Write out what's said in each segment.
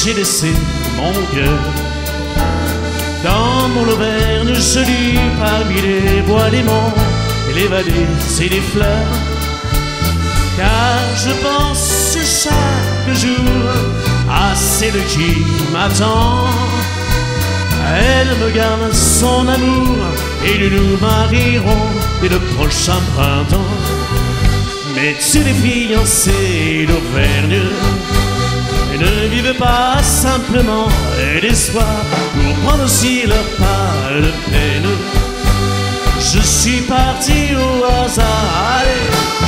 j'ai laissé mon cœur dans mon auvergne jolie, parmi les bois, les monts, et les vallées et les fleurs. Car je pense chaque jour à celle qui m'attend. Elle me garde son amour et nous nous marierons dès le prochain printemps. Mais tu les fiancés d'Auvergne ne vivent pas simplement d'espoir pour prendre aussi leur part de peine. Je suis parti au hasard, allez.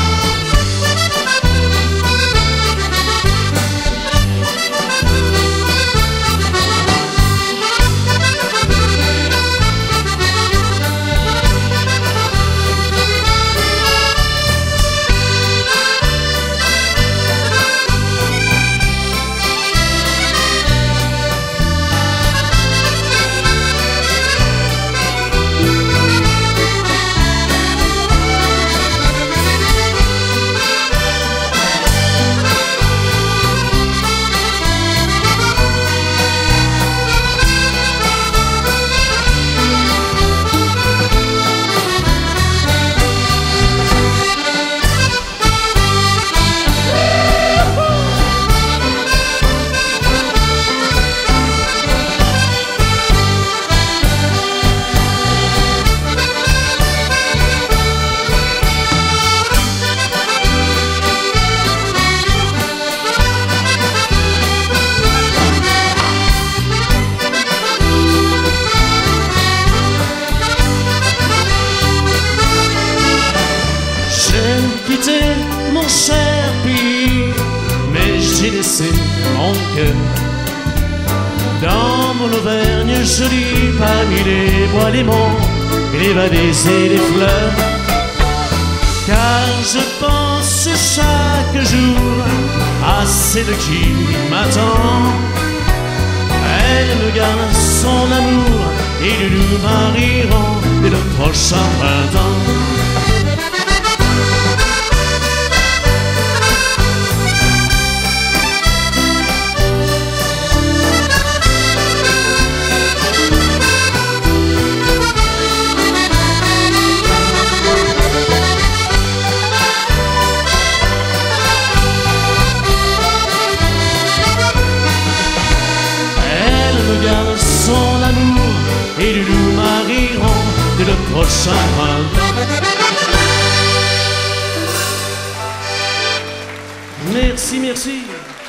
Mon cher pays, mais j'ai laissé mon cœur dans mon Auvergne jolie, parmi les bois, les monts, et les vallées et les fleurs. Car je pense chaque jour à celle qui m'attend. Elle me garde son amour et nous nous marierons dès le prochain printemps. Son amour et nous nous marierons dès le prochain printemps. Merci, merci.